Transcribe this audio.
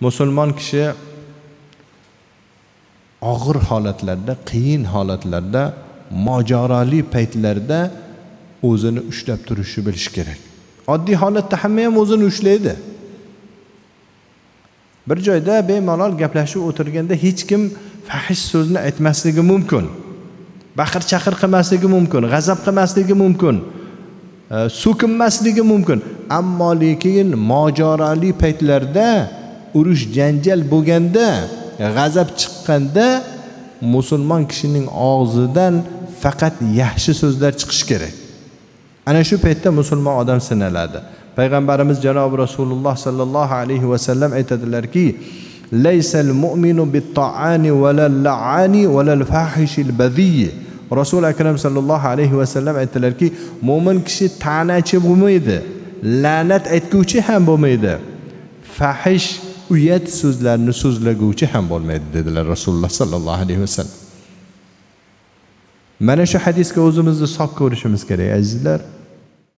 musulmon kishi og'ir holatlarda, qiyin holatlarda, mojaroli paytlarda o'zini ushlab turishni bilish kerak. Oddiy holatda hamma ham o'zini ushlaydi. Bir joyda bemalol gaplashib o'tirganda hech kim fahish so'zni aytmasligi mumkin. Baqir-chaqir qilmasligi mumkin, g'azab qilmasligi mumkin, so'kinmasligi mumkin. Ammo lekin mojaroli paytlarda, urush janjal bo'lganda, g'azab chiqqanda musulmon kishining og'zidan faqat yaxshi so'zlar chiqishi kerak. Ana shu paytda musulmon odam sinaladi. Payg'ambarimiz janob Rasululloh sallallohu alayhi va sallam aytadilarki: "Laysal mu'minu bit-ta'ani walal-la'ani walal-fahishil-badhi." Rasul akram sallallohu alayhi va sallam aytdilarki, mo'min kishi ta'nachi bo'lmaydi, la'nat aytguvchi ham bo'lmaydi, fahish uyat so'zlarni so'zlaguvchi ham bo'lmaydi dedilar Rasululloh sallallohu alayhi va sallam. Mana shu hadisga o'zimizni soq ko'rishimiz kerak azizlar.